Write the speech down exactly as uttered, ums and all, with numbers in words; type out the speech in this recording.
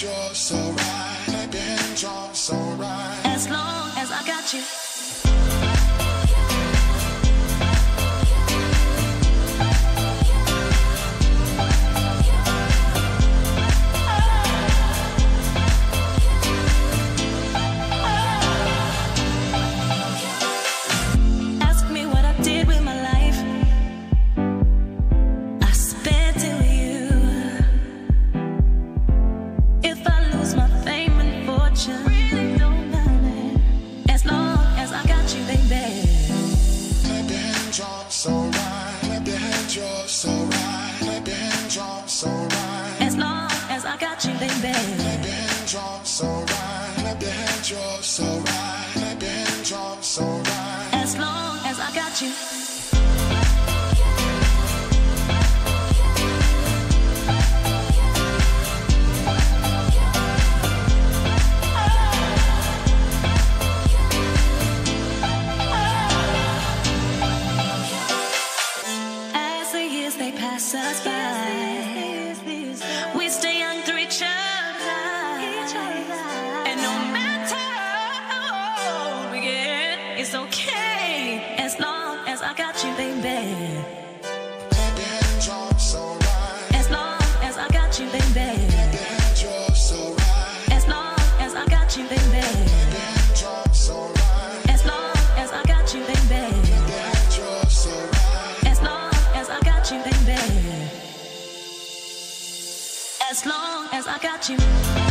you're so right. Clap your hands, you're so right. As long as I got you. So right, clap your hands, you're so right. Clap your hands, you're so right. As long as I got you, baby. Clap your hands, you're so right. Clap your hands, you're so right. Clap your hands, you're so right. As long as I got you. Pass us by. We stay young through each other, and no matter how old we get, it's okay as long as I got you, baby. Clap your hands, you're so right. As long as I got you, baby. Clap your hands, you're so right. As long as I got you, baby. Clap your hands, you're so right. As long as I got you, baby. Clap your hands, you're so right. As long as I got you, baby. As long as I got you.